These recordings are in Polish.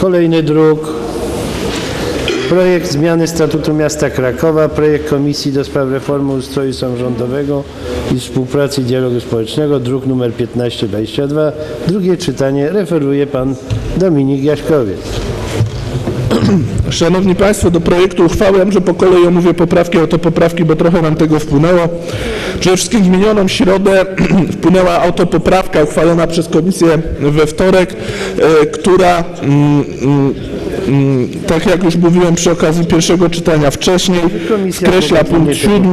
Kolejny druk. Projekt zmiany Statutu Miasta Krakowa, projekt Komisji do spraw Reformy Ustroju Samorządowego i Współpracy i Dialogu Społecznego, druk nr 1522. Drugie czytanie referuje pan Dominik Jaśkowiec. Szanowni Państwo, do projektu uchwały, ja może po kolei omówię poprawki, autopoprawki, bo trochę nam tego wpłynęło. Przede wszystkim w minioną środę wpłynęła autopoprawka uchwalona przez komisję we wtorek, która tak jak już mówiłem przy okazji pierwszego czytania wcześniej, skreśla punkt 7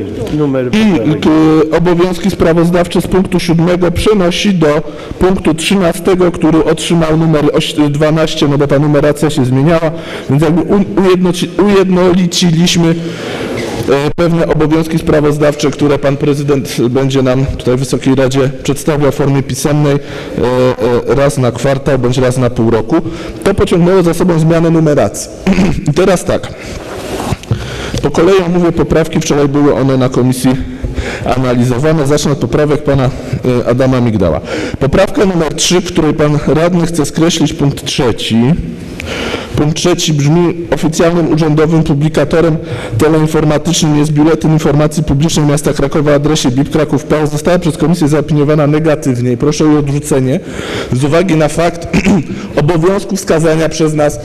i obowiązki sprawozdawcze z punktu 7 przenosi do punktu 13, który otrzymał numer 12, no bo ta numeracja się zmieniała, więc jakby ujednoliciliśmy pewne obowiązki sprawozdawcze, które pan prezydent będzie nam tutaj w Wysokiej Radzie przedstawiał w formie pisemnej raz na kwartał bądź raz na pół roku. To pociągnęło za sobą zmianę numeracji. I teraz tak, po kolei omówię poprawki, wczoraj były one na komisji analizowane. Zacznę od poprawek pana Adama Migdała. Poprawka numer 3, w której pan radny chce skreślić punkt 3. Punkt 3 brzmi: oficjalnym urzędowym publikatorem teleinformatycznym jest Biuletyn Informacji Publicznej Miasta Krakowa o adresie BIP-Kraków.pl. Została przez komisję zaopiniowana negatywnie i proszę o jej odrzucenie z uwagi na fakt obowiązku wskazania przez nas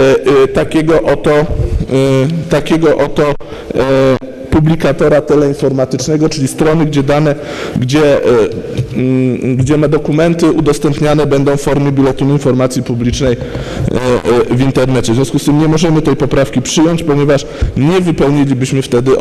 takiego oto publikatora teleinformatycznego, czyli strony, gdzie dokumenty udostępniane będą w formie Biuletynu Informacji Publicznej w internecie. W związku z tym nie możemy tej poprawki przyjąć, ponieważ nie wypełnilibyśmy wtedy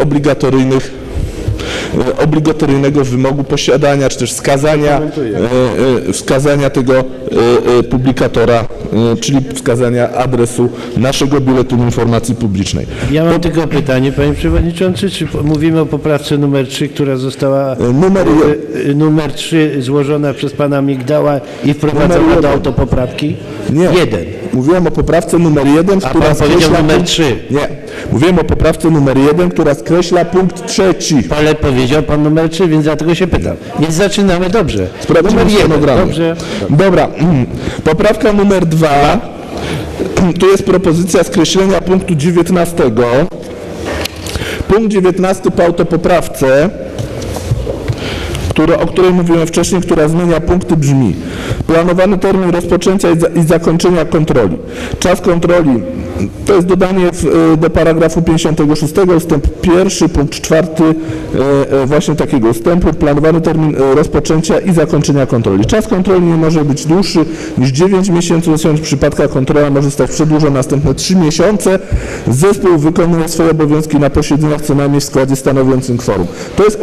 obligatoryjnego wymogu posiadania, czy też wskazania tego publikatora, czyli wskazania adresu naszego Biuletynu Informacji Publicznej. Ja mam tylko pytanie, panie przewodniczący, czy mówimy o poprawce numer 3, która została numer 3 złożona przez pana Migdała i wprowadzona do autopoprawki? Nie. 1. Mówiłem o poprawce numer 1, która pan powiedział numer 3. Nie. Mówiłem o poprawce numer 1, która skreśla punkt 3. Ale powiedział pan numer 3, więc dlatego się pytam. Więc zaczynamy dobrze. Sprawdzimy stenogramę. Dobrze. Dobra. Poprawka numer 2. Tu jest propozycja skreślenia punktu 19. Punkt 19 po autopoprawce, o której mówiłem wcześniej, która zmienia punkty, brzmi: planowany termin rozpoczęcia i zakończenia kontroli. Czas kontroli to jest dodanie do paragrafu 56 ustęp 1, punkt 4 właśnie takiego ustępu. Planowany termin rozpoczęcia i zakończenia kontroli. Czas kontroli nie może być dłuższy niż 9 miesięcy, w przypadkach kontrola może zostać przedłużona następne 3 miesiące. Zespół wykonuje swoje obowiązki na posiedzeniach co najmniej w składzie stanowiącym kworum. To jest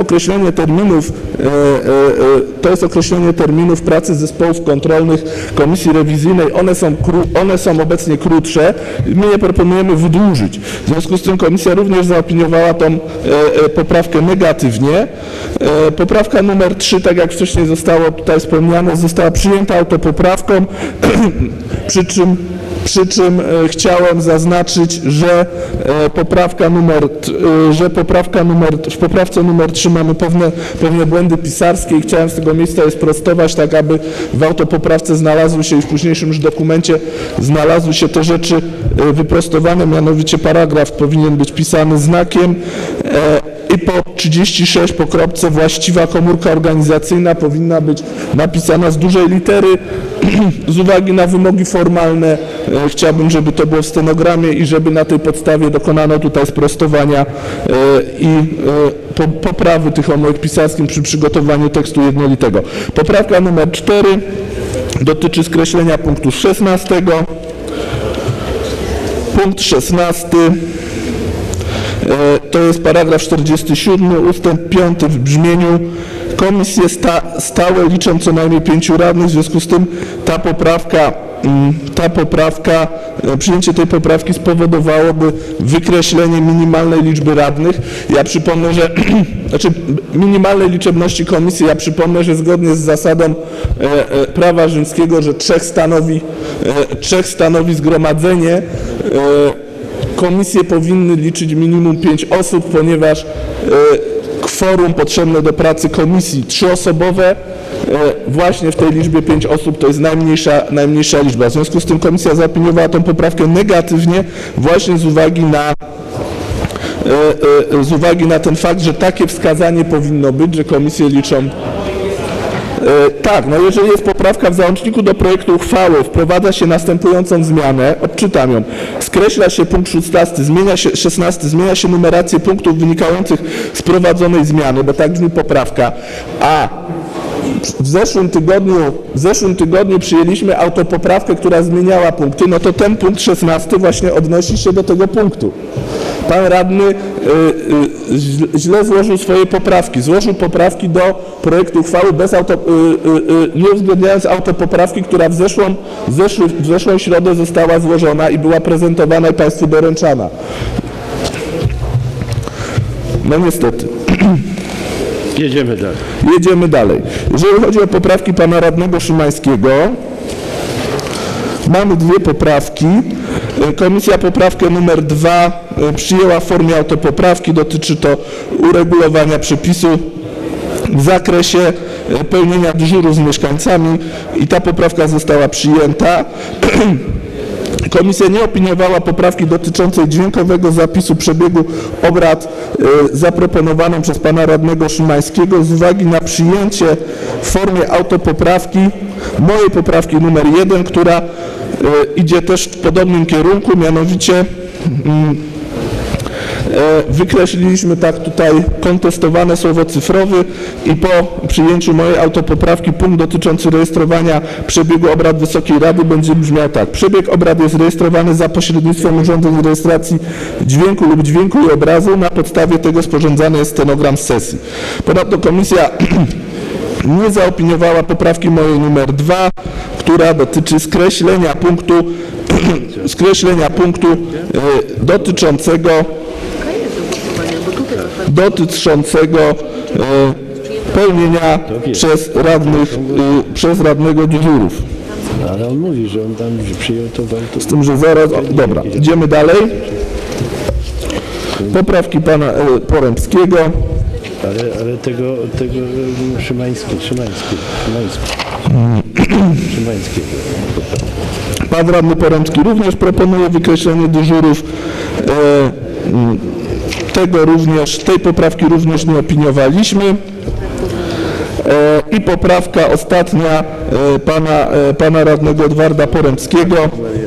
określenie terminów pracy zespołów kontrolnych Komisji Rewizyjnej. One są obecnie krótsze. My je proponujemy wydłużyć. W związku z tym komisja również zaopiniowała tą poprawkę negatywnie. Poprawka numer 3, tak jak wcześniej zostało tutaj wspomniane, została przyjęta autopoprawką, przy czym chciałem zaznaczyć, że w poprawce numer 3 mamy pewne błędy pisarskie i chciałem z tego miejsca je sprostować, tak aby w autopoprawce znalazły się i w późniejszym już dokumencie znalazły się te rzeczy wyprostowane, mianowicie paragraf powinien być pisany znakiem i po 36 po kropce właściwa komórka organizacyjna powinna być napisana z dużej litery. Z uwagi na wymogi formalne chciałbym, żeby to było w stenogramie i żeby na tej podstawie dokonano tutaj sprostowania i poprawy tych omyłek pisarskich przy przygotowaniu tekstu jednolitego. Poprawka numer 4 dotyczy skreślenia punktu 16. Punkt 16 to jest paragraf 47, ustęp 5 w brzmieniu: komisje stałe liczą co najmniej 5 radnych, w związku z tym przyjęcie tej poprawki spowodowałoby wykreślenie minimalnej liczby radnych. Ja przypomnę, że minimalnej liczebności komisji, ja przypomnę, że zgodnie z zasadą prawa rzymskiego, że 3 stanowi zgromadzenie, komisje powinny liczyć minimum 5 osób, ponieważ kworum potrzebne do pracy komisji 3-osobowe właśnie w tej liczbie 5 osób to jest najmniejsza liczba. W związku z tym komisja zaopiniowała tę poprawkę negatywnie właśnie z uwagi na ten fakt, że takie wskazanie powinno być, że komisje liczą. Tak, no jeżeli jest poprawka w załączniku do projektu uchwały, wprowadza się następującą zmianę, odczytam ją. Skreśla się punkt 16, zmienia się numerację punktów wynikających z prowadzonej zmiany, bo tak brzmi poprawka, a w zeszłym tygodniu przyjęliśmy autopoprawkę, która zmieniała punkty, no to ten punkt 16 właśnie odnosi się do tego punktu. Pan radny źle złożył swoje poprawki. Złożył poprawki do projektu uchwały nie uwzględniając autopoprawki, która w zeszłą środę została złożona i była prezentowana i Państwu doręczana. No niestety. Jedziemy dalej. Jeżeli chodzi o poprawki pana radnego Szymańskiego, mamy dwie poprawki. Komisja poprawkę numer 2 przyjęła w formie autopoprawki. Dotyczy to uregulowania przepisu w zakresie pełnienia dyżurów z mieszkańcami i ta poprawka została przyjęta. Komisja nie opiniowała poprawki dotyczącej dźwiękowego zapisu przebiegu obrad zaproponowaną przez pana radnego Szymańskiego z uwagi na przyjęcie w formie autopoprawki mojej poprawki numer 1, która idzie też w podobnym kierunku, mianowicie wykreśliliśmy tak tutaj kontestowane słowo cyfrowy i po przyjęciu mojej autopoprawki punkt dotyczący rejestrowania przebiegu obrad Wysokiej Rady będzie brzmiał tak. Przebieg obrad jest rejestrowany za pośrednictwem urządzeń rejestracji dźwięku lub dźwięku i obrazu. Na podstawie tego sporządzany jest stenogram z sesji. Ponadto komisja nie zaopiniowała poprawki mojej numer 2, która dotyczy skreślenia punktu dotyczącego pełnienia przez radnego dyżurów. Ale on mówi, że on tam przyjął to w auto. Z tym, że zaraz... Dobra, idziemy dalej. Poprawki pana Porębskiego. Ale tego Szymańskiego. Pan radny Porębski również proponuje wykreślenie dyżurów. Tej poprawki również nie opiniowaliśmy. I poprawka ostatnia pana radnego Edwarda Porębskiego.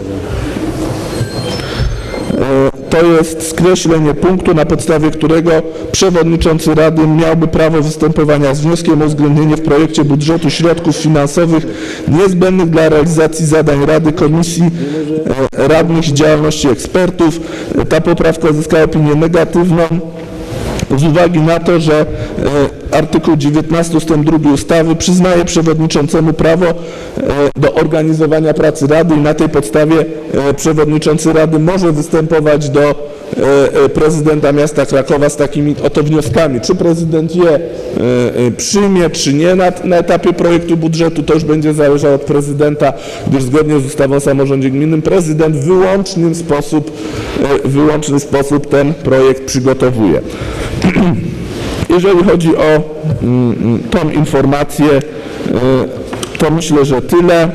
To jest skreślenie punktu, na podstawie którego przewodniczący Rady miałby prawo występowania z wnioskiem o uwzględnienie w projekcie budżetu środków finansowych niezbędnych dla realizacji zadań Rady, Komisji Radnych i działalności ekspertów. Ta poprawka uzyskała opinię negatywną z uwagi na to, że artykuł 19 ust. 2 ustawy przyznaje przewodniczącemu prawo do organizowania pracy Rady i na tej podstawie przewodniczący Rady może występować do prezydenta miasta Krakowa z takimi oto wnioskami. Czy prezydent je przyjmie, czy nie na etapie projektu budżetu, to już będzie zależało od prezydenta, gdyż zgodnie z ustawą o samorządzie gminnym prezydent w wyłączny sposób ten projekt przygotowuje. Jeżeli chodzi o tą informację, to myślę, że tyle.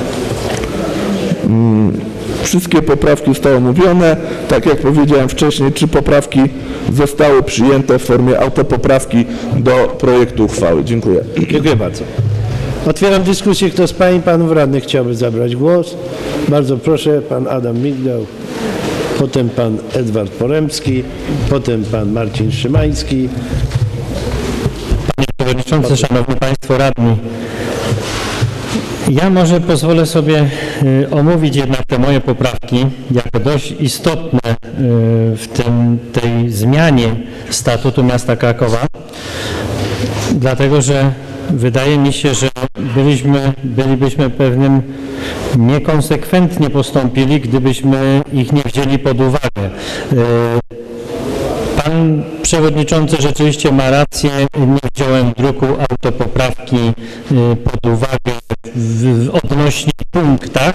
Wszystkie poprawki zostały omówione. Tak jak powiedziałem wcześniej, 3 poprawki zostały przyjęte w formie autopoprawki do projektu uchwały. Dziękuję. Dziękuję bardzo. Otwieram dyskusję. Kto z pań i panów radnych chciałby zabrać głos? Bardzo proszę, pan Adam Migdał, potem pan Edward Porębski, potem pan Marcin Szymański. Panie Przewodniczący, Szanowni Państwo Radni, ja może pozwolę sobie omówić jednak te moje poprawki jako dość istotne w tej zmianie statutu miasta Krakowa, dlatego że wydaje mi się, że bylibyśmy pewnym niekonsekwentnie postąpili, gdybyśmy ich nie wzięli pod uwagę. Pan przewodniczący rzeczywiście ma rację, nie wziąłem druku autopoprawki pod uwagę odnośnie punktach.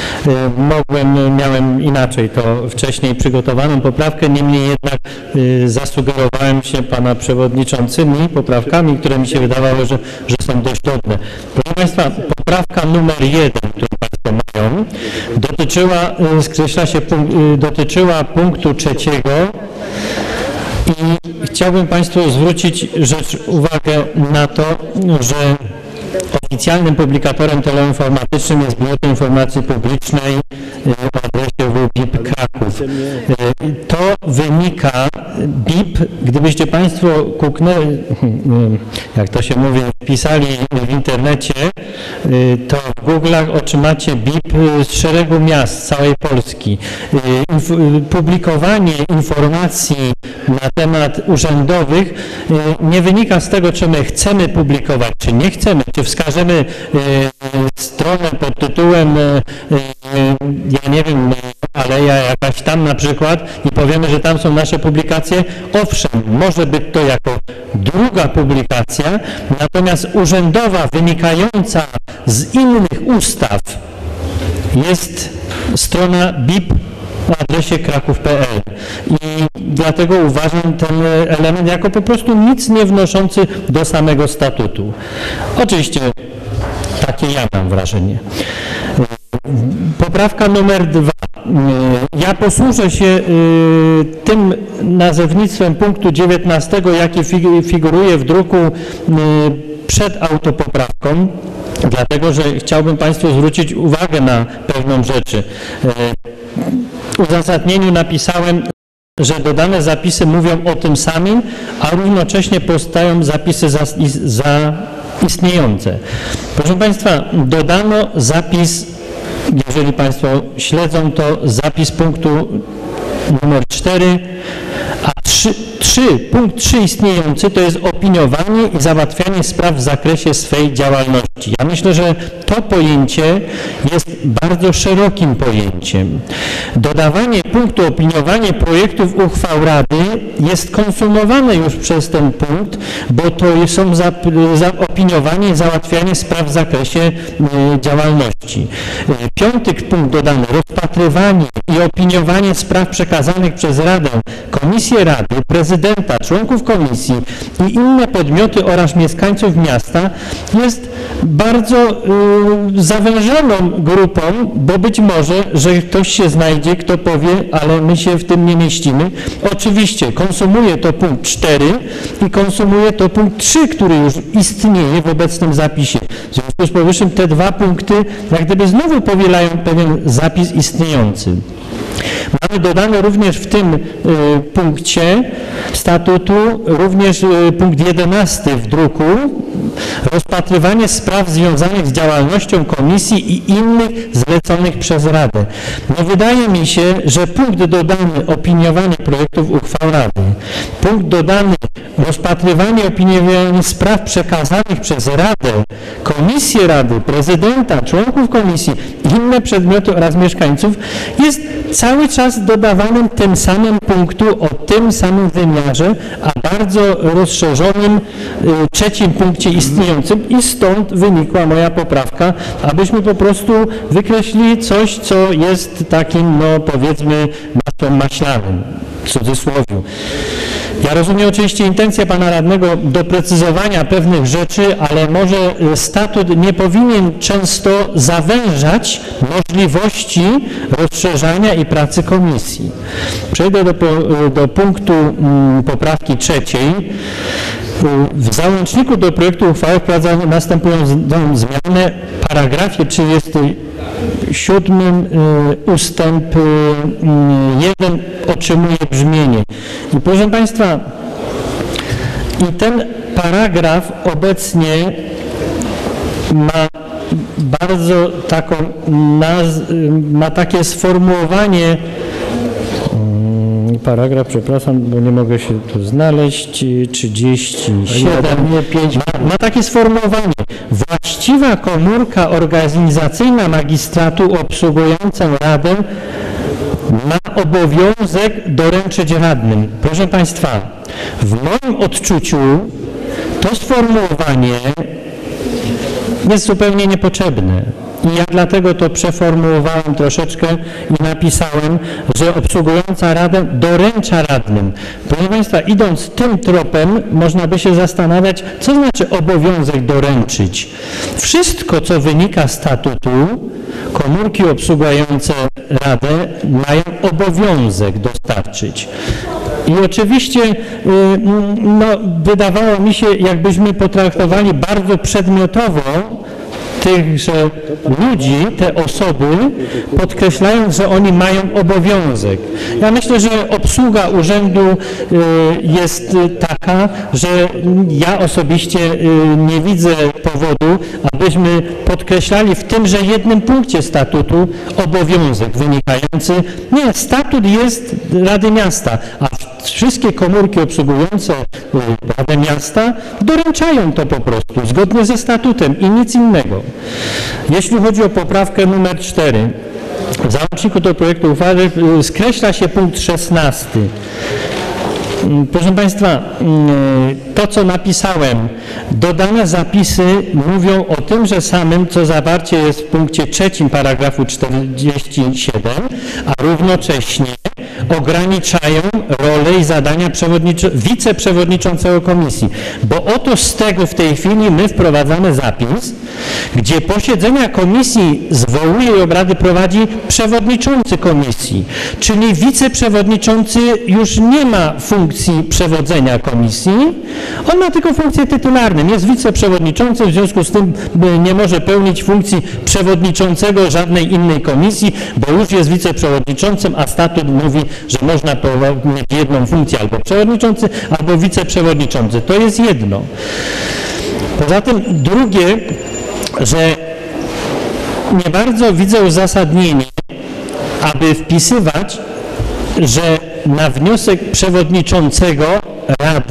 Miałem inaczej to wcześniej przygotowaną poprawkę, niemniej jednak zasugerowałem się pana przewodniczącymi poprawkami, które mi się wydawało, że są dość dobre. Proszę Państwa, poprawka numer 1, którą Państwo mają, dotyczyła punktu 3. I chciałbym Państwu zwrócić uwagę na to, że oficjalnym publikatorem teleinformatycznym jest Biuro Informacji Publicznej o adresie WBIP Kraków. To wynika, BIP, gdybyście Państwo kuknęli, jak to się mówi, wpisali w internecie, to w Google'ach otrzymacie BIP z szeregu miast całej Polski. Publikowanie informacji na temat urzędowych nie wynika z tego, czy my chcemy publikować, czy nie chcemy, czy wskażemy stronę pod tytułem, ja nie wiem, aleja jakaś tam na przykład i powiemy, że tam są nasze publikacje. Owszem, może być to jako druga publikacja, natomiast urzędowa, wynikająca z innych ustaw, jest strona BIP na adresie kraków.pl i dlatego uważam ten element jako po prostu nic nie wnoszący do samego statutu. Oczywiście takie ja mam wrażenie. Poprawka numer 2. Ja posłużę się tym nazewnictwem punktu 19, jaki figuruje w druku przed autopoprawką, dlatego że chciałbym Państwu zwrócić uwagę na pewną rzecz. W uzasadnieniu napisałem, że dodane zapisy mówią o tym samym, a równocześnie powstają zapisy zaistniejące. Proszę Państwa, dodano zapis, jeżeli Państwo śledzą to, zapis punktu numer 4, a punkt 3 istniejący to jest opiniowanie i załatwianie spraw w zakresie swej działalności. Ja myślę, że to pojęcie jest bardzo szerokim pojęciem. Dodawanie punktu opiniowanie projektów uchwał Rady jest konsumowane już przez ten punkt, bo to są opiniowanie i załatwianie spraw w zakresie działalności. 5. punkt dodany, rozpatrywanie i opiniowanie spraw przekazanych przez Radę, Komisję Rady, prezydenta, członków komisji i inne podmioty oraz mieszkańców miasta jest bardzo zawężoną grupą, bo być może, że ktoś się znajdzie, kto powie, ale my się w tym nie mieścimy. Oczywiście konsumuje to punkt 4 i konsumuje to punkt 3, który już istnieje w obecnym zapisie. W związku z powyższym te dwa punkty jak gdyby znowu powielają pewien zapis istniejący. Mamy dodane również w tym punkcie statutu również punkt 11 w druku, rozpatrywanie spraw związanych z działalnością komisji i innych zleconych przez Radę. No wydaje mi się, że punkt dodany opiniowanie projektów uchwał Rady, punkt dodany rozpatrywanie opiniowanie spraw przekazanych przez Radę, Komisję Rady, prezydenta, członków komisji, inne przedmioty oraz mieszkańców jest cały czas dodawanym tym samym punktu o tym samym wymiarze, a bardzo rozszerzonym trzecim punkcie istniejącym i stąd wynikła moja poprawka, abyśmy po prostu wykreślili coś, co jest takim, no powiedzmy, masłem maślanym, w cudzysłowiu. Ja rozumiem oczywiście intencję pana radnego doprecyzowania pewnych rzeczy, ale może statut nie powinien często zawężać możliwości rozszerzania i pracy komisji. Przejdę do punktu poprawki 3. W załączniku do projektu uchwały wprowadza następującą zmianę. W paragrafie 37 ustęp 1 otrzymuje brzmienie. I proszę Państwa, i ten paragraf obecnie ma bardzo taką ma takie sformułowanie, paragraf, przepraszam, bo nie mogę się tu znaleźć, 37, ma takie sformułowanie. Właściwa komórka organizacyjna magistratu obsługująca Radę ma obowiązek doręczyć radnym. Proszę Państwa, w moim odczuciu to sformułowanie jest zupełnie niepotrzebne. I ja dlatego to przeformułowałem troszeczkę i napisałem, że obsługująca Radę doręcza radnym. Proszę Państwa, idąc tym tropem, można by się zastanawiać, co znaczy obowiązek doręczyć. Wszystko, co wynika z statutu, komórki obsługujące Radę mają obowiązek dostarczyć. I oczywiście no, wydawało mi się, jakbyśmy potraktowali bardzo przedmiotowo tychże ludzi, te osoby, podkreślając, że oni mają obowiązek. Ja myślę, że obsługa urzędu jest taka, że ja osobiście nie widzę powodu, abyśmy podkreślali w tymże jednym punkcie statutu obowiązek wynikający. Nie, statut jest Rady Miasta, a wszystkie komórki obsługujące Radę Miasta doręczają to po prostu, zgodnie ze statutem i nic innego. Jeśli chodzi o poprawkę numer 4, w załączniku do projektu uchwały skreśla się punkt 16. Proszę Państwa, to co napisałem, dodane zapisy mówią o tymże samym, co zawarcie jest w punkcie 3 paragrafu 47, a równocześnie ograniczają rolę i zadania wiceprzewodniczącego komisji. Bo oto z tego w tej chwili my wprowadzamy zapis, gdzie posiedzenia komisji zwołuje i obrady prowadzi przewodniczący komisji, czyli wiceprzewodniczący już nie ma funkcji przewodzenia komisji, on ma tylko funkcję tytularną, jest wiceprzewodniczący, w związku z tym nie może pełnić funkcji przewodniczącego żadnej innej komisji, bo już jest wiceprzewodniczącym, a statut mówi, że można mieć jedną funkcję albo przewodniczący, albo wiceprzewodniczący. To jest jedno. Poza tym drugie, że nie bardzo widzę uzasadnienie, aby wpisywać, że na wniosek przewodniczącego Rady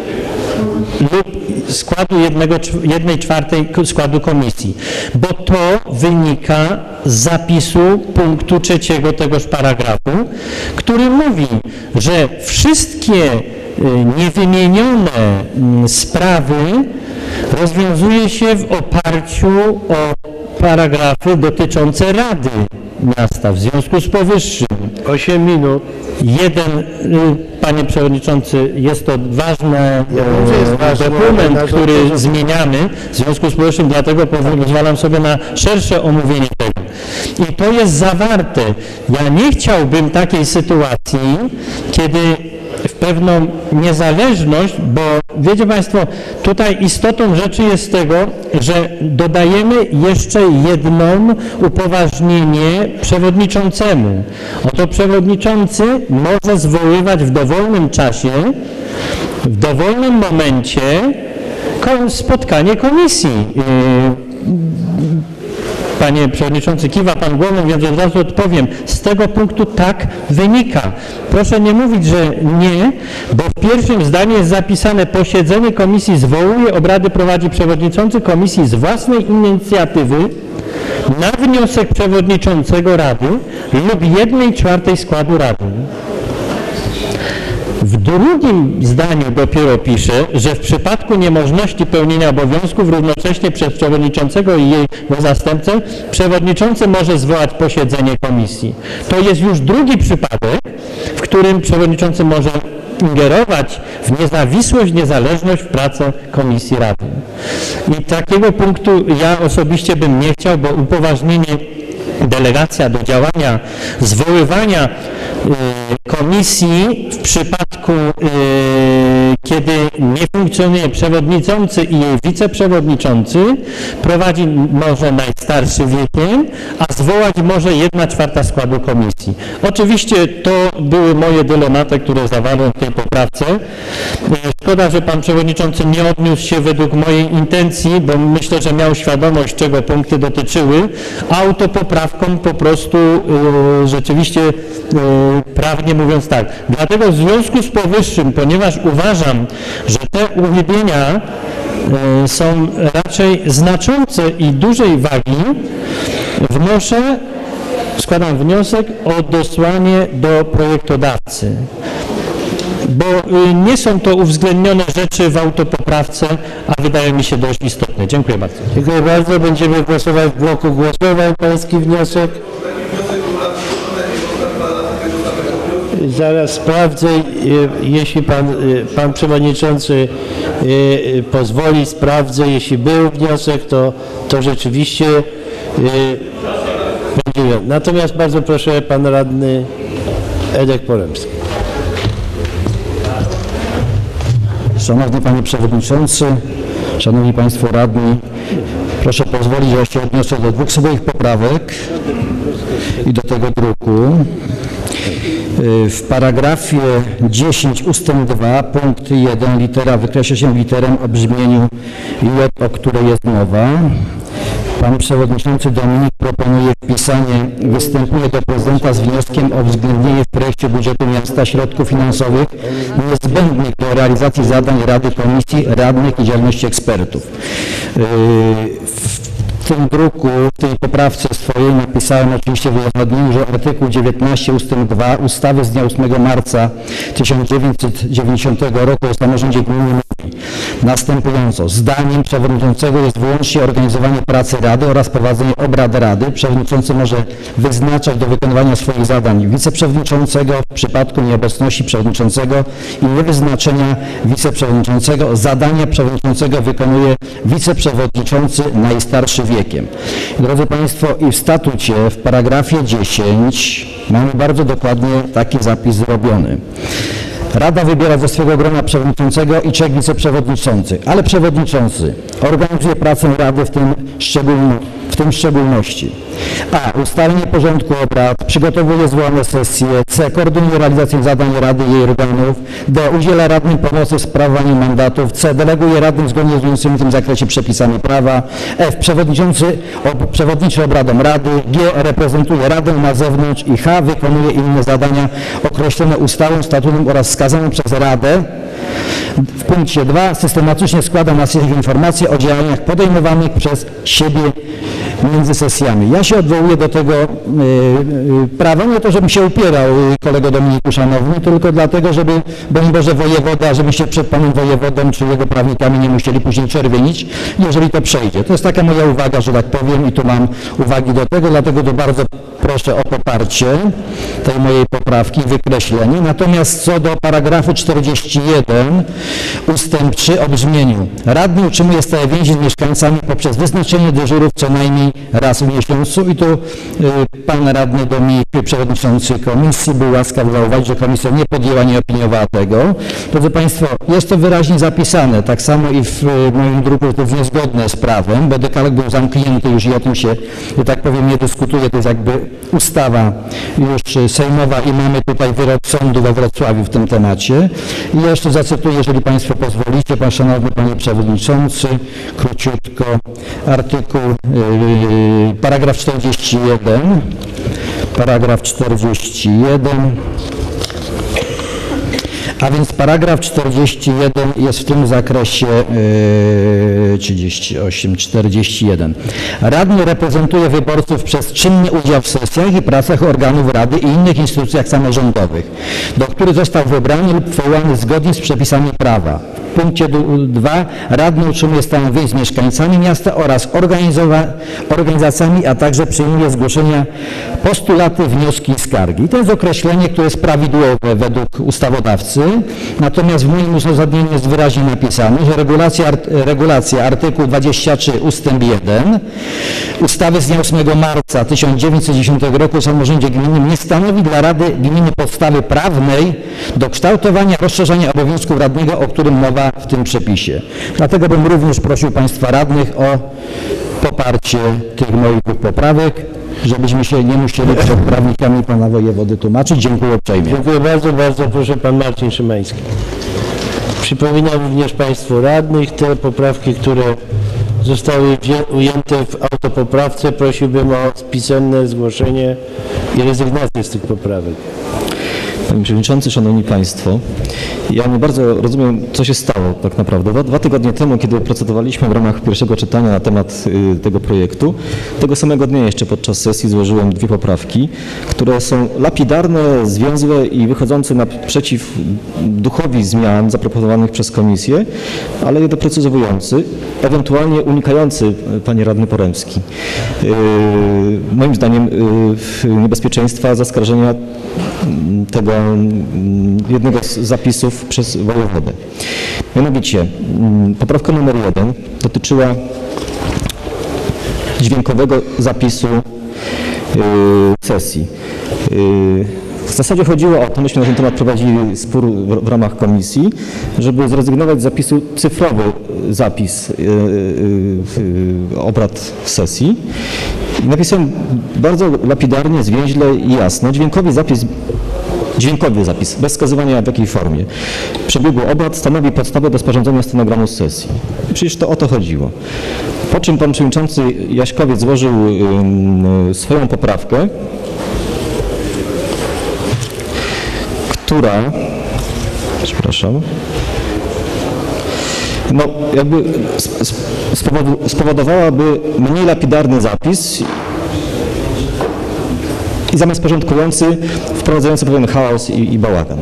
lub składu 1/4 składu komisji, bo to wynika z zapisu punktu 3 tegoż paragrafu, który mówi, że wszystkie niewymienione sprawy rozwiązuje się w oparciu o paragrafy dotyczące Rady Miasta. W związku z powyższym 8 minut. Panie Przewodniczący, jest to ważny ważny dokument, ale który zmieniamy, w związku z powyższym dlatego pozwalam sobie na szersze omówienie tego. I to jest zawarte. Ja nie chciałbym takiej sytuacji, kiedy w pewną niezależność, bo wiecie Państwo, tutaj istotą rzeczy jest tego, że dodajemy jeszcze jedno upoważnienie przewodniczącemu. Oto przewodniczący może zwoływać w dowolnym czasie, w dowolnym momencie spotkanie komisji. Panie Przewodniczący, kiwa Pan głową, więc od razu odpowiem. Z tego punktu tak wynika. Proszę nie mówić, że nie, bo w pierwszym zdaniu jest zapisane: posiedzenie komisji zwołuje, obrady prowadzi przewodniczący komisji z własnej inicjatywy na wniosek przewodniczącego Rady lub 1/4 składu Rady. W drugim zdaniu dopiero pisze, że w przypadku niemożności pełnienia obowiązków równocześnie przez przewodniczącego i jego zastępcę, przewodniczący może zwołać posiedzenie komisji. To jest już drugi przypadek, w którym przewodniczący może ingerować w niezawisłość, niezależność w pracę Komisji Rady. I takiego punktu ja osobiście bym nie chciał, bo upoważnienie, delegacja do działania, zwoływania komisji w przypadku, kiedy nie funkcjonuje przewodniczący i jej wiceprzewodniczący, prowadzi może najstarszy wiekiem, a zwołać może 1/4 składu komisji. Oczywiście to były moje dylematy, które zawarłem w tej poprawce. Szkoda, że pan przewodniczący nie odniósł się według mojej intencji, bo myślę, że miał świadomość, czego punkty dotyczyły, a autopoprawką po prostu rzeczywiście prawnie mówiąc tak. Dlatego w związku z powyższym, ponieważ uważam, że te uchybienia są raczej znaczące i dużej wagi, wnoszę składam wniosek o odesłanie do projektodawcy, bo nie są to uwzględnione rzeczy w autopoprawce, a wydaje mi się dość istotne. Dziękuję bardzo. Dziękuję bardzo. Będziemy głosować w bloku głosowań. Pański wniosek. Zaraz sprawdzę, jeśli pan przewodniczący pozwoli, sprawdzę, jeśli był wniosek, to rzeczywiście będzie. Natomiast bardzo proszę, pan radny Edek Poremski. Szanowny Panie Przewodniczący, Szanowni Państwo Radni, proszę pozwolić, że się odniosę do dwóch swoich poprawek i do tego druku. W paragrafie 10 ustęp 2 punkt 1 litera wykreśla się literę o brzmieniu J, o której jest mowa. Pan Przewodniczący Dominik proponuje wpisanie występuje do prezydenta z wnioskiem o uwzględnienie w projekcie budżetu miasta środków finansowych niezbędnych do realizacji zadań Rady, Komisji, Radnych i działalności ekspertów. W tym druku, w tej poprawce swojej napisałem oczywiście w uzasadnieniu, że artykuł 19 ust. 2 ustawy z dnia 8 marca 1990 roku o samorządzie gminy mówi następująco. Zdaniem przewodniczącego jest wyłącznie organizowanie pracy Rady oraz prowadzenie obrad Rady. Przewodniczący może wyznaczać do wykonywania swoich zadań wiceprzewodniczącego w przypadku nieobecności przewodniczącego i niewyznaczenia wiceprzewodniczącego. Zadania przewodniczącego wykonuje wiceprzewodniczący najstarszy wiekiem. Drodzy Państwo, i w statucie w paragrafie 10 mamy bardzo dokładnie taki zapis zrobiony. Rada wybiera ze swego grona przewodniczącego i 3 wiceprzewodniczących, ale przewodniczący organizuje pracę Rady w tym szczególności a. Ustalenie porządku obrad, przygotowuje zwołane sesje, c. Koordynuje realizację zadań Rady i jej organów, d. Udziela radnym pomocy w sprawowaniu mandatów, c. Deleguje radnym zgodnie z obowiązującymi w tym zakresie przepisami prawa, f. Przewodniczy obradom Rady, g. Reprezentuje Radę na zewnątrz i h. Wykonuje inne zadania określone ustawą, statutem oraz wskazaną przez Radę. W punkcie 2 systematycznie składa na sesjach informacje o działaniach podejmowanych przez siebie między sesjami. Ja się odwołuję do tego prawa, nie to, żebym się upierał, kolego Dominiku szanowny, tylko dlatego, żeby, broń Boże, wojewoda, żebyście przed panem wojewodą czy jego prawnikami nie musieli później czerwienić, jeżeli to przejdzie. To jest taka moja uwaga, że tak powiem, i tu mam uwagi do tego, dlatego to bardzo proszę o poparcie tej mojej poprawki, wykreślenie. Natomiast co do paragrafu 41 ustęp 3 o brzmieniu. Radny utrzymuje stałe więzi z mieszkańcami poprzez wyznaczenie dyżurów co najmniej raz w miesiącu i tu pan radny Dominik, przewodniczący komisji, był łaskaw zauważyć, że komisja nie podjęła, nie opiniowała tego. Drodzy Państwo, jest to wyraźnie zapisane, tak samo i w moim druku, że to jest niezgodne z prawem, bo dekalog był zamknięty już i o tym się, że tak powiem, nie dyskutuje, to jest jakby ustawa już sejmowa i mamy tutaj wyrok sądu we Wrocławiu w tym temacie. I jeszcze zacytuję, jeżeli Państwo pozwolicie, pan szanowny Panie Przewodniczący, króciutko, artykuł, paragraf 41, a więc paragraf 41 jest w tym zakresie 41. Radny reprezentuje wyborców przez czynny udział w sesjach i pracach organów Rady i innych instytucjach samorządowych, do których został wybrany lub powołany zgodnie z przepisami prawa. W punkcie 2 radny utrzymuje stałą więź z mieszkańcami miasta oraz organizacjami, a także przyjmuje zgłoszenia, postulaty, wnioski i skargi. I to jest określenie, które jest prawidłowe według ustawodawcy, natomiast w moim uzasadnieniu jest wyraźnie napisane, że regulacja artykuł 23 ustęp 1 ustawy z dnia 8 marca 1910 roku o samorządzie gminnym nie stanowi dla Rady Gminy podstawy prawnej do kształtowania, rozszerzania obowiązków radnego, o którym mowa w tym przepisie. Dlatego bym również prosił Państwa radnych o poparcie tych moich dwóch poprawek, żebyśmy się nie musieli przed prawnikami pana wojewody tłumaczyć. Dziękuję uprzejmie. Dziękuję bardzo, bardzo proszę pan Marcin Szymański. Przypominam również Państwu radnych te poprawki, które zostały ujęte w autopoprawce. Prosiłbym o pisemne zgłoszenie i rezygnację z tych poprawek. Panie Przewodniczący, Szanowni Państwo, ja nie bardzo rozumiem, co się stało tak naprawdę. Dwa tygodnie temu, kiedy procedowaliśmy w ramach pierwszego czytania na temat tego projektu, tego samego dnia jeszcze podczas sesji złożyłem 2 poprawki, które są lapidarne, zwięzłe i wychodzące naprzeciw duchowi zmian zaproponowanych przez Komisję, ale je doprecyzowujący, ewentualnie unikający, Panie Radny Poremski, moim zdaniem niebezpieczeństwa zaskarżenia tego jednego z zapisów przez wojewodę. Mianowicie poprawka numer 1 dotyczyła dźwiękowego zapisu sesji. W zasadzie chodziło o to, myśmy na ten temat prowadzili spór w ramach komisji, żeby zrezygnować z zapisu cyfrowy zapis obrad sesji. Napisałem bardzo lapidarnie, zwięźle i jasno, dźwiękowy zapis, bez wskazywania w jakiej formie przebiegu obrad stanowi podstawę do sporządzenia stenogramu z sesji. Przecież to o to chodziło. Po czym pan przewodniczący Jaśkowiec złożył swoją poprawkę, która, przepraszam, no jakby spowodowałaby mniej lapidarny zapis i zamiast porządkujący, wprowadzający pewien chaos i bałagan.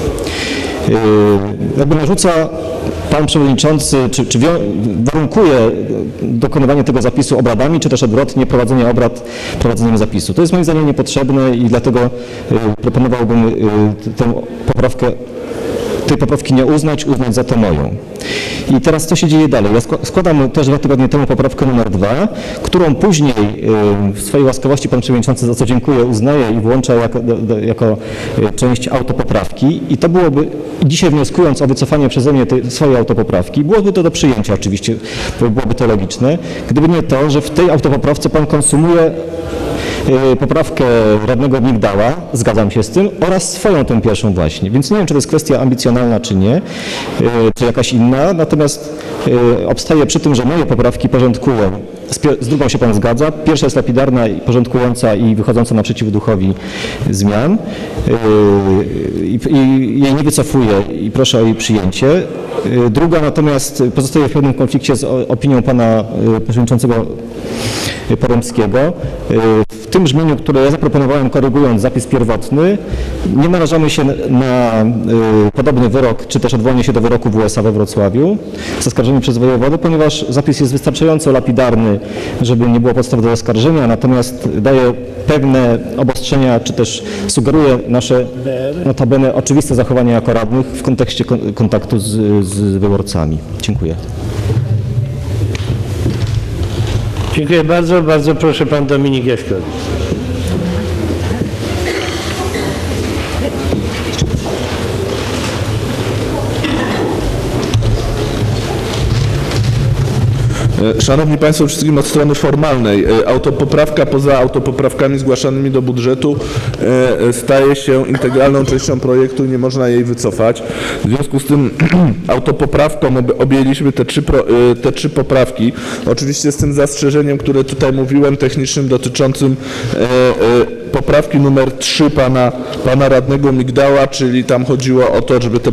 Jakby narzuca pan przewodniczący, czy warunkuje dokonywanie tego zapisu obradami, czy też odwrotnie prowadzenie obrad prowadzeniem zapisu. To jest moim zdaniem niepotrzebne i dlatego proponowałbym tej poprawki nie uznać za to moją. I teraz co się dzieje dalej? Ja składam też 2 tygodnie temu poprawkę numer 2, którą później w swojej łaskawości pan przewodniczący, za co dziękuję, uznaje i włącza jako część autopoprawki. I to byłoby, dzisiaj wnioskując o wycofanie przeze mnie tej swojej autopoprawki, byłoby to do przyjęcia oczywiście, byłoby to logiczne, gdyby nie to, że w tej autopoprawce pan konsumuje poprawkę radnego Migdała, zgadzam się z tym, oraz swoją tą pierwszą właśnie. Więc nie wiem, czy to jest kwestia ambicjonalna, czy nie, czy jakaś inna, natomiast obstaję przy tym, że moje poprawki porządkują. Z drugą się pan zgadza. Pierwsza jest lapidarna, porządkująca i wychodząca naprzeciw duchowi zmian. I jej nie wycofuję i proszę o jej przyjęcie. Druga natomiast pozostaje w pewnym konflikcie z opinią pana przewodniczącego Poremskiego. W tym brzmieniu, które ja zaproponowałem, korygując zapis pierwotny, nie narażamy się na podobny wyrok, czy też odwołanie się do wyroku WSA we Wrocławiu zaskarżony przez wojewodę, ponieważ zapis jest wystarczająco lapidarny, żeby nie było podstaw do oskarżenia, natomiast daje pewne obostrzenia, czy też sugeruje nasze notabene oczywiste zachowanie jako radnych w kontekście kontaktu z wyborcami. Dziękuję. Dziękuję bardzo. Bardzo proszę pan Dominik Jaśkowiec. Szanowni Państwo, wszystkim od strony formalnej. Autopoprawka poza autopoprawkami zgłaszanymi do budżetu staje się integralną częścią projektu i nie można jej wycofać. W związku z tym autopoprawką objęliśmy te 3 poprawki. Oczywiście z tym zastrzeżeniem, które tutaj mówiłem, technicznym, dotyczącym poprawki numer 3 pana radnego Migdała, czyli tam chodziło o to, żeby te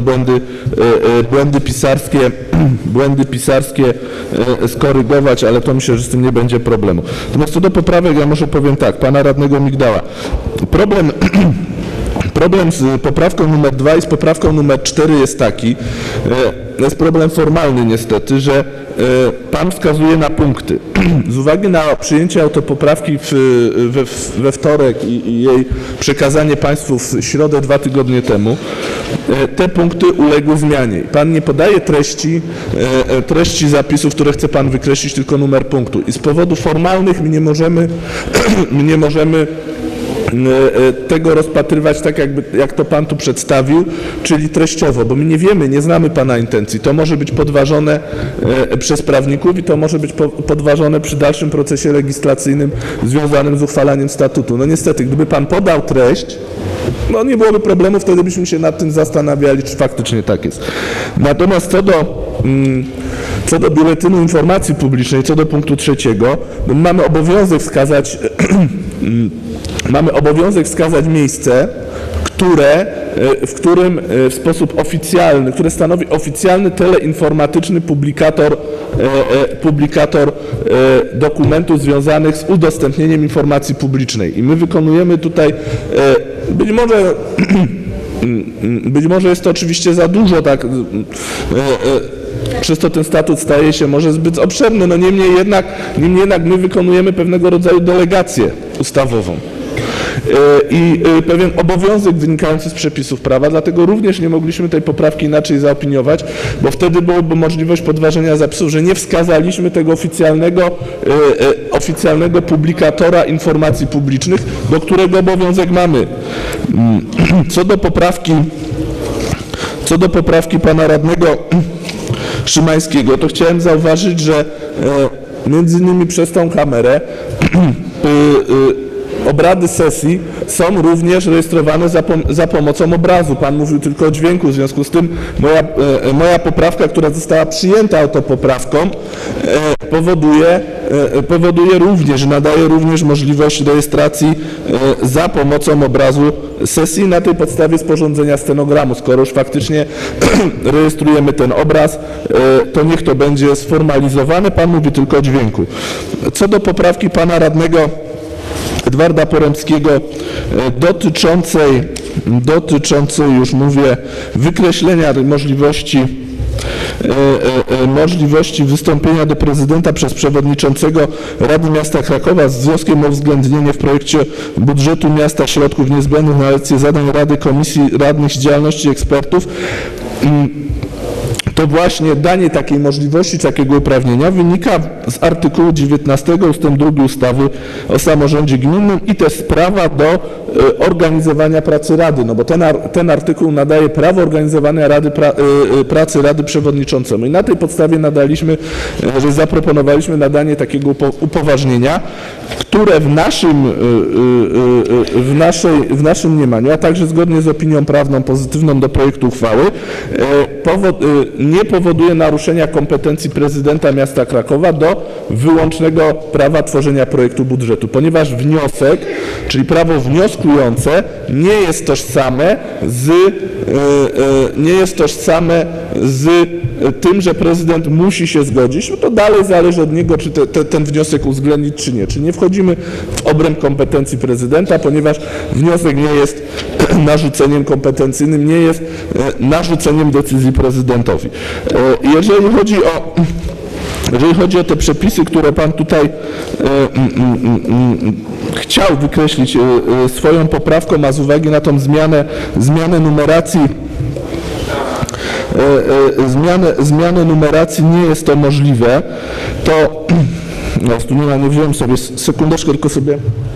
błędy pisarskie skorygować, ale to myślę, że z tym nie będzie problemu. Natomiast co do poprawek, ja może powiem tak, pana radnego Migdała. Problem z poprawką numer 2 i z poprawką numer 4 jest taki, jest problem formalny niestety, że pan wskazuje na punkty. Z uwagi na przyjęcie autopoprawki we wtorek i jej przekazanie państwu w środę 2 tygodnie temu, te punkty uległy zmianie. Pan nie podaje treści zapisów, które chce pan wykreślić, tylko numer punktu. I z powodów formalnych my nie możemy tego rozpatrywać tak, jak to pan tu przedstawił, czyli treściowo, bo my nie wiemy, nie znamy pana intencji. To może być podważone przez prawników i to może być podważone przy dalszym procesie legislacyjnym związanym z uchwalaniem statutu. No niestety, gdyby pan podał treść, no nie byłoby problemu, wtedy byśmy się nad tym zastanawiali, czy faktycznie tak jest. Natomiast co do Biuletynu Informacji Publicznej, co do punktu 3, mamy obowiązek wskazać miejsce, w sposób oficjalny, które stanowi oficjalny teleinformatyczny publikator dokumentów związanych z udostępnieniem informacji publicznej. I my wykonujemy tutaj, być może jest to oczywiście za dużo, tak, przez to ten statut staje się może zbyt obszerny, no niemniej jednak my wykonujemy pewnego rodzaju delegację ustawową i pewien obowiązek wynikający z przepisów prawa, dlatego również nie mogliśmy tej poprawki inaczej zaopiniować, bo wtedy byłaby możliwość podważenia zapisów, że nie wskazaliśmy tego oficjalnego publikatora informacji publicznych, do którego obowiązek mamy. Co do poprawki pana radnego Szymańskiego, to chciałem zauważyć, że między innymi przez tą kamerę obrady sesji są również rejestrowane za pomocą obrazu. Pan mówił tylko o dźwięku, w związku z tym moja poprawka, która została przyjęta autopoprawką, powoduje również, że nadaje również możliwość rejestracji za pomocą obrazu sesji na tej podstawie sporządzenia stenogramu. Skoro już faktycznie rejestrujemy ten obraz, to niech to będzie sformalizowane. Pan mówi tylko o dźwięku. Co do poprawki pana radnego Edwarda Poremskiego dotyczącej, już mówię, wykreślenia możliwości wystąpienia do prezydenta przez przewodniczącego Rady Miasta Krakowa z wnioskiem o uwzględnienie w projekcie budżetu miasta środków niezbędnych na realizację zadań Rady, Komisji Radnych z działalności ekspertów. To właśnie danie takiej możliwości, takiego uprawnienia wynika z artykułu 19 ust. 2 ustawy o samorządzie gminnym i to jest prawa do organizowania pracy Rady, no bo ten artykuł nadaje prawo organizowania pracy Rady przewodniczącemu i na tej podstawie zaproponowaliśmy nadanie takiego upoważnienia, które w naszym mniemaniu, a także zgodnie z opinią prawną pozytywną do projektu uchwały, nie powoduje naruszenia kompetencji prezydenta miasta Krakowa do wyłącznego prawa tworzenia projektu budżetu, ponieważ wniosek, czyli prawo wnioskujące nie jest tożsame z tym, że prezydent musi się zgodzić, no to dalej zależy od niego, czy ten wniosek uwzględnić, czy nie. Czyli nie wchodzimy w obręb kompetencji prezydenta, ponieważ wniosek nie jest narzuceniem kompetencyjnym, nie jest narzuceniem decyzji prezydentowi. Jeżeli chodzi o te przepisy, które pan tutaj chciał wykreślić swoją poprawką, a z uwagi na tą zmianę numeracji nie jest to możliwe, to nie wziąłem sobie, sekundeczkę, tylko sobie.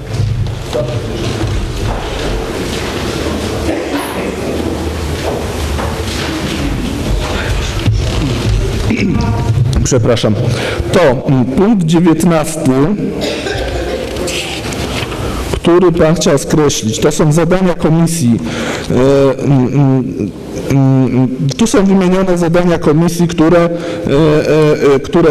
Przepraszam. To punkt 19, który pan chciał skreślić, to są zadania komisji. Tu są wymienione zadania komisji, które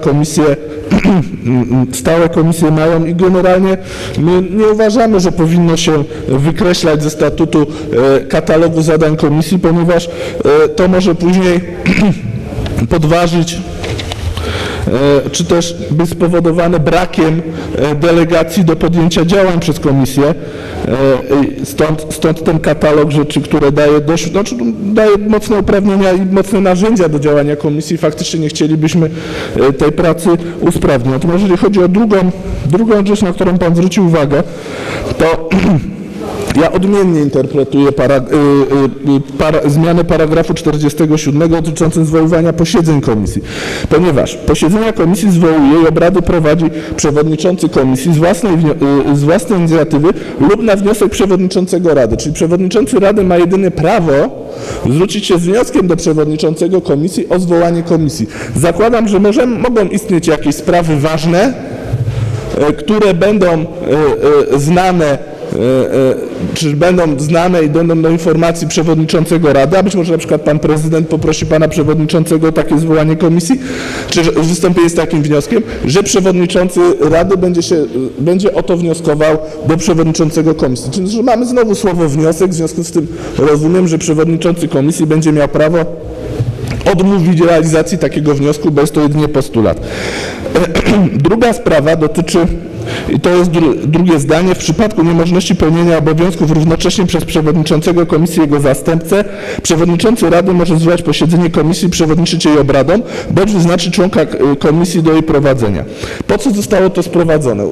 stałe komisje mają i generalnie my nie uważamy, że powinno się wykreślać ze statutu katalogu zadań komisji, ponieważ to może później podważyć czy też być spowodowane brakiem delegacji do podjęcia działań przez komisję. Stąd ten katalog rzeczy, które daje daje mocne uprawnienia i mocne narzędzia do działania komisji. Faktycznie nie chcielibyśmy tej pracy usprawnić. Natomiast jeżeli chodzi o drugą rzecz, na którą pan zwrócił uwagę, to ja odmiennie interpretuję zmianę paragrafu 47 dotyczącym zwoływania posiedzeń komisji, ponieważ posiedzenia komisji zwołuje i obrady prowadzi przewodniczący komisji z własnej inicjatywy lub na wniosek przewodniczącego Rady, czyli przewodniczący Rady ma jedynie prawo zwrócić się z wnioskiem do przewodniczącego komisji o zwołanie komisji. Zakładam, że mogą istnieć jakieś sprawy ważne, które będą znane czy będą znane i będą do informacji przewodniczącego Rady, a być może na przykład pan prezydent poprosi pana przewodniczącego o takie zwołanie komisji, czy wystąpienie z takim wnioskiem, że przewodniczący Rady będzie o to wnioskował do przewodniczącego komisji. Czyli że mamy znowu słowo wniosek, w związku z tym rozumiem, że przewodniczący komisji będzie miał prawo odmówić realizacji takiego wniosku, bo jest to jedynie postulat. Druga sprawa dotyczy, i to jest drugie zdanie, w przypadku niemożności pełnienia obowiązków równocześnie przez przewodniczącego komisji i jego zastępcę, przewodniczący Rady może zwołać posiedzenie komisji, przewodniczyć jej obradom, bądź wyznaczyć członka komisji do jej prowadzenia. Po co zostało to sprowadzone?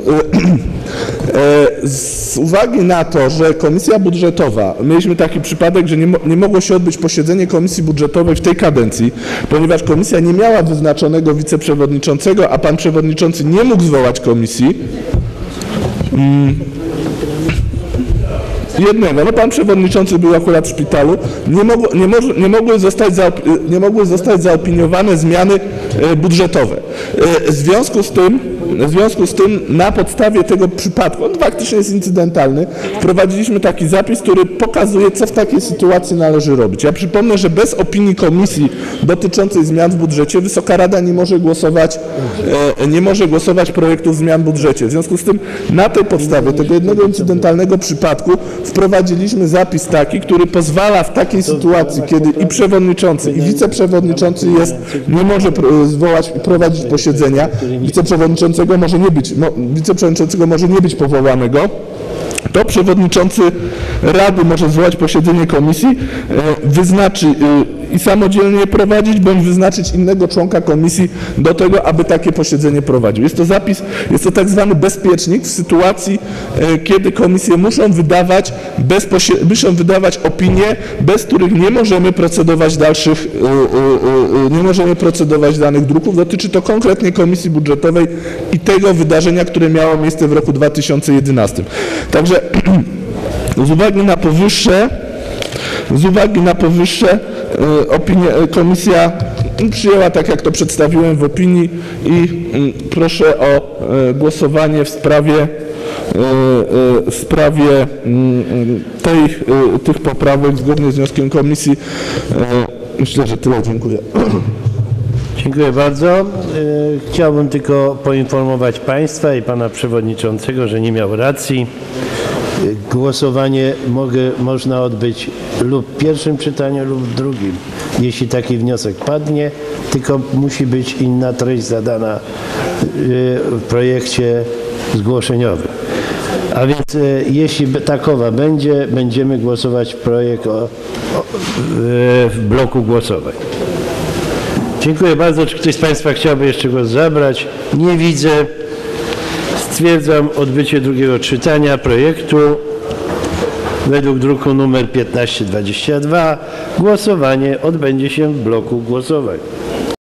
Z uwagi na to, że komisja budżetowa, mieliśmy taki przypadek, że nie mogło się odbyć posiedzenie komisji budżetowej w tej kadencji, ponieważ komisja nie miała wyznaczonego wiceprzewodniczącego, a pan przewodniczący nie mógł zwołać komisji. Jednego, no pan przewodniczący był akurat w szpitalu, nie mogły zostać zaopiniowane zmiany budżetowe. W związku z tym na podstawie tego przypadku, on faktycznie jest incydentalny, wprowadziliśmy taki zapis, który pokazuje, co w takiej sytuacji należy robić. Ja przypomnę, że bez opinii komisji dotyczącej zmian w budżecie Wysoka Rada nie może głosować projektów zmian w budżecie. W związku z tym na tej podstawie tego jednego incydentalnego przypadku wprowadziliśmy zapis taki, który pozwala w takiej sytuacji, kiedy i przewodniczący, i wiceprzewodniczący nie może zwołać i prowadzić posiedzenia, wiceprzewodniczącego może nie być powołanego, to przewodniczący Rady może zwołać posiedzenie komisji, i samodzielnie prowadzić, bądź wyznaczyć innego członka komisji do tego, aby takie posiedzenie prowadził. Jest to zapis, jest to tak zwany bezpiecznik w sytuacji, kiedy komisje muszą wydawać opinie, bez których nie możemy procedować danych druków. Dotyczy to konkretnie komisji budżetowej i tego wydarzenia, które miało miejsce w roku 2011. Także z uwagi na powyższe komisja przyjęła tak, jak to przedstawiłem w opinii, i proszę o głosowanie w sprawie tych poprawek zgodnie z wnioskiem komisji. Myślę, że tyle. Dziękuję. Dziękuję bardzo. Chciałbym tylko poinformować Państwa i Pana Przewodniczącego, że nie miał racji. Głosowanie można odbyć lub w pierwszym czytaniu, lub w drugim, jeśli taki wniosek padnie, tylko musi być inna treść zadana w projekcie zgłoszeniowym. A więc jeśli takowa będzie, będziemy głosować projekt w bloku głosowań. Dziękuję bardzo. Czy ktoś z Państwa chciałby jeszcze głos zabrać? Nie widzę. Stwierdzam odbycie drugiego czytania projektu według druku nr 1522. Głosowanie odbędzie się w bloku głosowań.